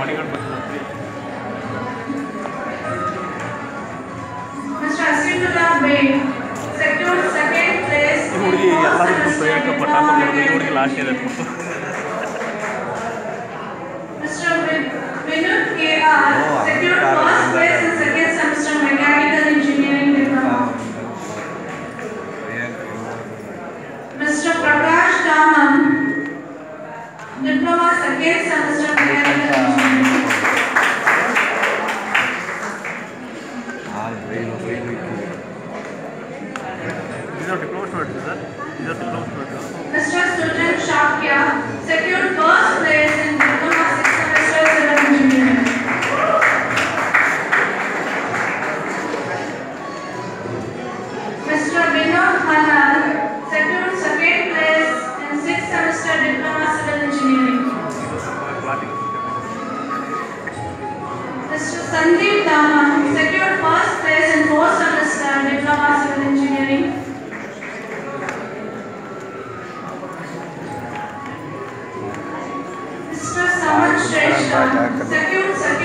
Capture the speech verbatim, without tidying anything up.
Mister Asindula Bay secured second place in fourth semester diploma mechanical engineering. Mister Vinod K R secured first place in second semester mechanical engineering diploma. Mister Prakash Daman diploma second semester mechanical engineering. These are diploma students, sir. These are diploma students. Mister Sujan Shakya secured first place in diploma sixth semester civil engineering. Mister Vinod Halal secured second place in sixth semester diploma civil engineering. Mister Sandeep Daman secured first place in fourth semester diploma civil engineering. Mister Saman Shrestha secured second